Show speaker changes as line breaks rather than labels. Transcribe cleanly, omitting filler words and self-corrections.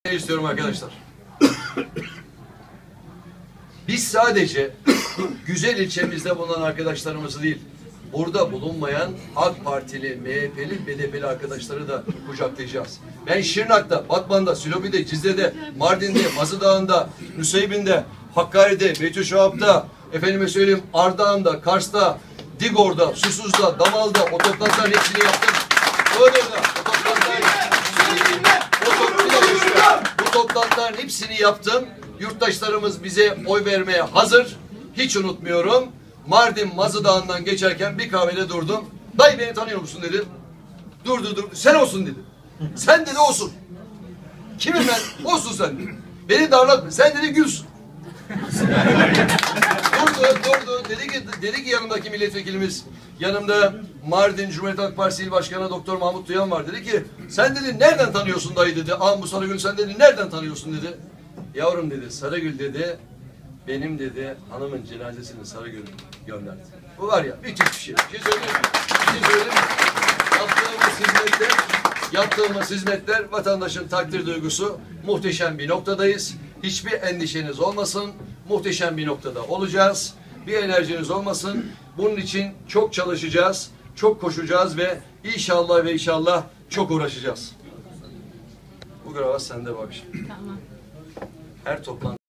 istiyorum arkadaşlar. Biz sadece güzel ilçemizde bulunan arkadaşlarımızı değil, burada bulunmayan AK Partili, MHP'li, BDP'li arkadaşları da kucaklayacağız. Ben Şırnak'ta, Batman'da, Silopi'de, Cizre'de, Mardin'de, Mazı Dağı'nda, Nusaybin'de, Hakkari'de, Beytüşşahap'ta, efendime söyleyeyim Ardahan'da, Kars'ta, Digor'da, Susuz'da, Damal'da o toplantıların hepsini yaptım. Bu toplantıların hepsini yaptım. Yurttaşlarımız bize oy vermeye hazır. Hiç unutmuyorum. Mardin Mazı Dağı'ndan geçerken bir kahvede durdum. Dayı beni tanıyor musun dedim. Durdu. Sen olsun dedi. Sen dedi olsun. Kimim ben? Olsun sen. Beni darlatma. Sen dedi gülsün. Durdu. Dedi ki yanımdaki milletvekilimiz, yanımda Mardin Cumhuriyet Halk Partisi İl Başkanı Doktor Mahmut Duyan var. Dedi ki sen dedi nereden tanıyorsun dayı dedi. Bu Sarıgül sen dedi nereden tanıyorsun dedi. Yavrum dedi Sarıgül dedi benim dedi hanımın cenazesini Sarıgül gönderdi. Bu var ya müthiş bir şey. Bir şey söyleyeyim mi? Yaptığımız hizmetler vatandaşın takdir duygusu muhteşem bir noktadayız. Hiçbir endişeniz olmasın. Muhteşem bir noktada olacağız. Bir enerjiniz olmasın. Bunun için çok çalışacağız, çok koşacağız ve inşallah çok uğraşacağız. Bu kravat sende babişim. Tamam. Her toplantı